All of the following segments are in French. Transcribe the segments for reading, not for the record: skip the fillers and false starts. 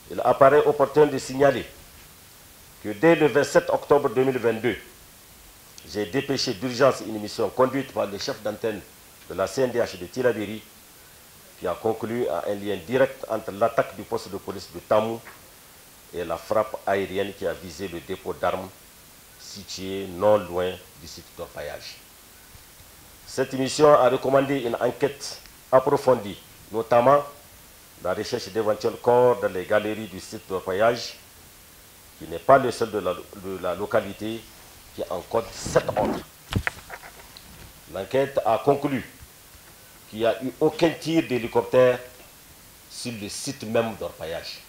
il apparaît opportun de signaler que dès le 27 octobre 2022, j'ai dépêché d'urgence une mission conduite par le chef d'antenne de la CNDH de Tillabéri qui a conclu à un lien direct entre l'attaque du poste de police de Tamou et la frappe aérienne qui a visé le dépôt d'armes situé non loin du site d'orpaillage. Cette mission a recommandé une enquête approfondie, notamment la recherche d'éventuels corps dans les galeries du site d'orpaillage, qui n'est pas le seul de la localité, qui en compte 7 autres. L'enquête a conclu qu'il n'y a eu aucun tir d'hélicoptère sur le site même d'orpaillage.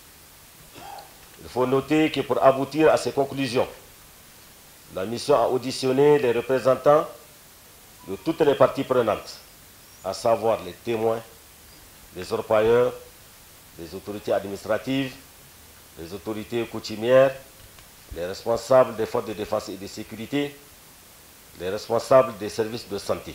Il faut noter que pour aboutir à ces conclusions, la mission a auditionné les représentants de toutes les parties prenantes, à savoir les témoins, les orpailleurs, les autorités administratives, les autorités coutumières, les responsables des forces de défense et de sécurité, les responsables des services de santé.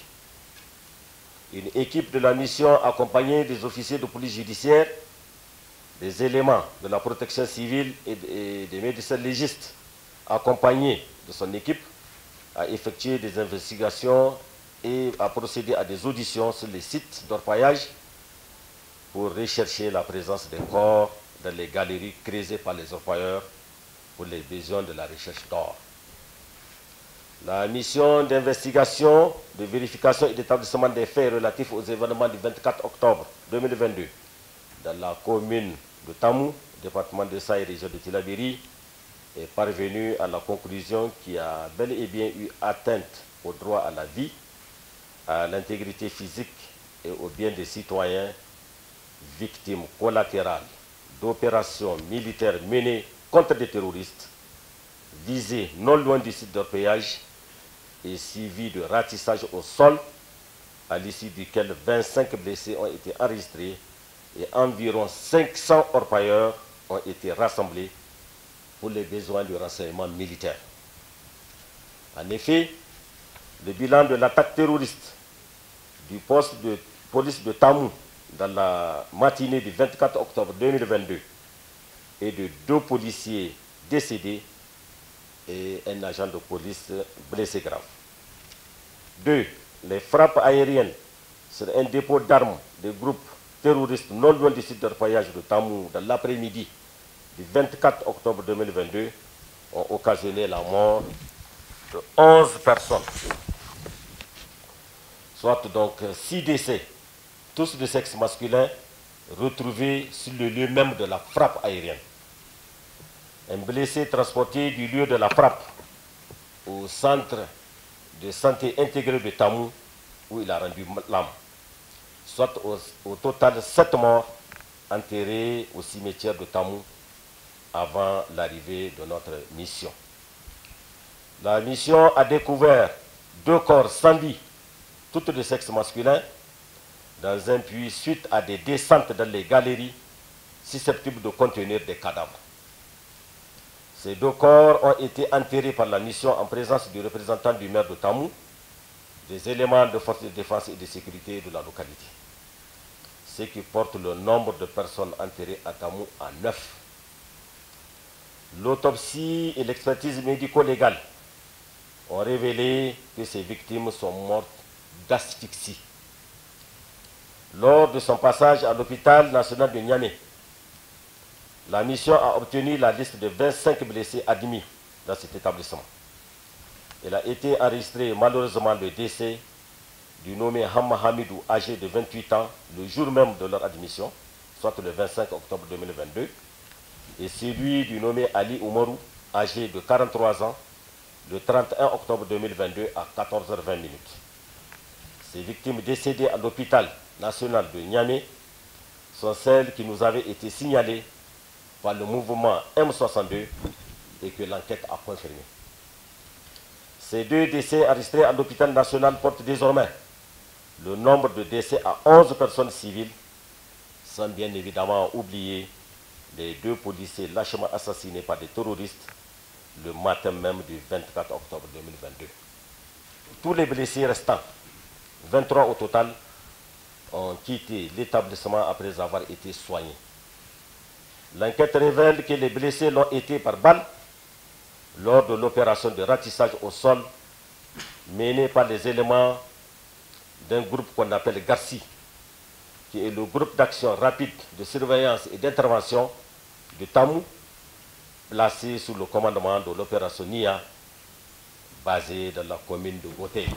Une équipe de la mission accompagnée des officiers de police judiciaire, des éléments de la protection civile et des médecins légistes accompagnés de son équipe a effectué des investigations et a procédé à des auditions sur les sites d'orpaillage pour rechercher la présence des corps dans les galeries creusées par les orpailleurs pour les besoins de la recherche d'or. La mission d'investigation, de vérification et d'établissement des faits relatifs aux événements du 24 octobre 2022 dans la commune de Tamou, département de Saï, région de Tillabéri, est parvenue à la conclusion qu'il y a bel et bien eu atteinte au droit à la vie, à l'intégrité physique et au bien des citoyens victimes collatérales d'opérations militaires menées contre des terroristes visés non loin du site d'orpaillage et suivis de ratissage au sol, à l'issue duquel 25 blessés ont été enregistrés et environ 500 orpailleurs ont été rassemblés pour les besoins du renseignement militaire. En effet, le bilan de l'attaque terroriste du poste de police de Tamou dans la matinée du 24 octobre 2022 et de 2 policiers décédés et un agent de police blessé grave. 2. Les frappes aériennes sur un dépôt d'armes des groupes terroristes non loin du site d'orpaillage de Tamou dans l'après-midi du 24 octobre 2022 ont occasionné la mort de 11 personnes, soit donc 6 décès, tous de sexe masculin, retrouvés sur le lieu même de la frappe aérienne. Un blessé transporté du lieu de la frappe au centre de santé intégré de Tamou, où il a rendu l'âme. Soit au total 7 morts enterrés au cimetière de Tamou avant l'arrivée de notre mission. La mission a découvert 2 corps sans vie, toutes de sexe masculin, dans un puits suite à des descentes dans les galeries susceptibles de contenir des cadavres. Ces 2 corps ont été enterrés par la mission en présence du représentant du maire de Tamou, des éléments de forces de défense et de sécurité de la localité, ce qui porte le nombre de personnes enterrées à Tamou à 9. L'autopsie et l'expertise médico-légale ont révélé que ces victimes sont mortes d'asphyxie. Lors de son passage à l'hôpital national de Niamey, la mission a obtenu la liste de 25 blessés admis dans cet établissement. Il a été enregistré malheureusement le décès du nommé Hamma Hamidou, âgé de 28 ans, le jour même de leur admission, soit le 25 octobre 2022, et celui du nommé Ali Oumarou, âgé de 43 ans, le 31 octobre 2022 à 14h20. Ces victimes décédées à l'hôpital national de Niamey sont celles qui nous avaient été signalées par le mouvement M62 et que l'enquête a confirmé. Ces 2 décès enregistrés à l'hôpital national portent désormais le nombre de décès à 11 personnes civiles, sans bien évidemment oublier les 2 policiers lâchement assassinés par des terroristes le matin même du 24 octobre 2022. Tous les blessés restants, 23 au total, ont quitté l'établissement après avoir été soignés. L'enquête révèle que les blessés l'ont été par balle lors de l'opération de ratissage au sol menée par les éléments d'un groupe qu'on appelle GARCI, qui est le groupe d'action rapide de surveillance et d'intervention de Tamou, placé sous le commandement de l'opération NIA, basée dans la commune de Goté.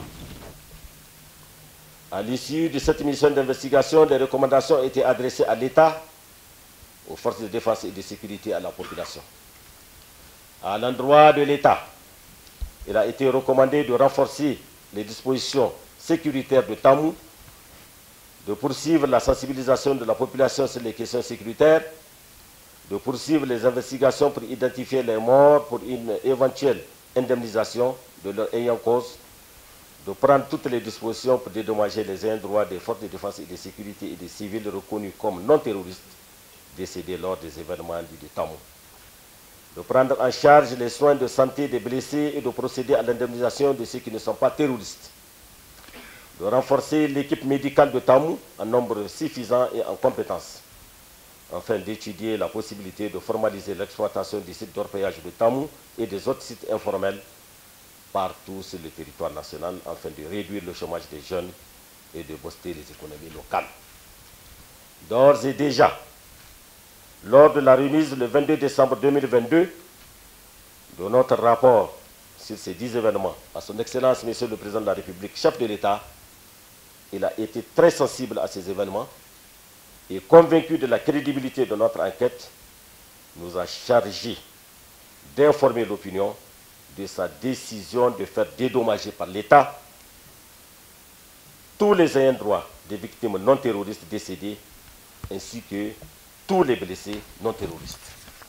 À l'issue de cette mission d'investigation, des recommandations ont été adressées à l'État, aux forces de défense et de sécurité, à la population. À l'endroit de l'État, il a été recommandé de renforcer les dispositions sécuritaires de Tamou, de poursuivre la sensibilisation de la population sur les questions sécuritaires, de poursuivre les investigations pour identifier les morts pour une éventuelle indemnisation de leurs ayants cause, de prendre toutes les dispositions pour dédommager les ayants droit des forces de défense et de sécurité et des civils reconnus comme non terroristes décédés lors des événements dits de Tamou, de prendre en charge les soins de santé des blessés et de procéder à l'indemnisation de ceux qui ne sont pas terroristes, de renforcer l'équipe médicale de Tamou en nombre suffisant et en compétences, afin d'étudier la possibilité de formaliser l'exploitation des sites d'orpaillage de Tamou et des autres sites informels partout sur le territoire national, afin de réduire le chômage des jeunes et de booster les économies locales. D'ores et déjà, lors de la remise le 22 décembre 2022 de notre rapport sur ces 10 événements à son Excellence, Monsieur le Président de la République, chef de l'État, il a été très sensible à ces événements et convaincu de la crédibilité de notre enquête, nous a chargé d'informer l'opinion de sa décision de faire dédommager par l'État tous les ayants droit des victimes non terroristes décédées ainsi que tous les blessés non terroristes.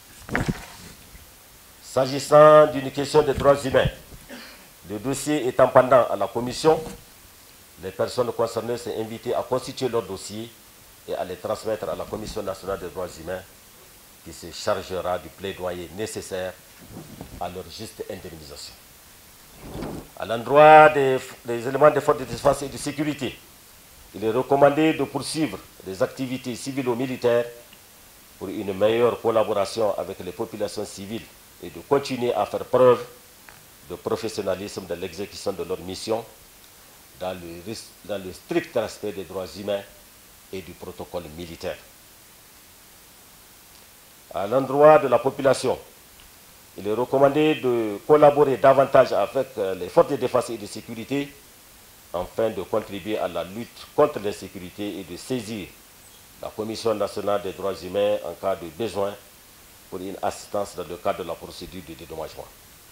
S'agissant d'une question des droits humains, le dossier étant pendant à la commission, les personnes concernées sont invitées à constituer leur dossier et à les transmettre à la Commission nationale des droits humains qui se chargera du plaidoyer nécessaire à leur juste indemnisation. À l'endroit des éléments des forces de défense et de sécurité, il est recommandé de poursuivre des activités civilo-militaires pour une meilleure collaboration avec les populations civiles et de continuer à faire preuve de professionnalisme dans l'exécution de leur mission dans le strict respect des droits humains et du protocole militaire. À l'endroit de la population, il est recommandé de collaborer davantage avec les forces de défense et de sécurité afin de contribuer à la lutte contre l'insécurité et de saisir la Commission nationale des droits humains en cas de besoin pour une assistance dans le cadre de la procédure de dédommagement.